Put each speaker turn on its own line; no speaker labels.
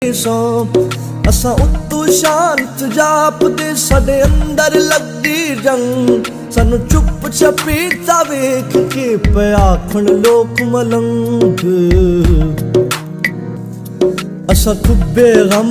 असां उतू शांत जापदे साडे अंदर लगदी जंग सानू चुप छपीता वेख के पे आखण लोक मलंग असां खुबे गम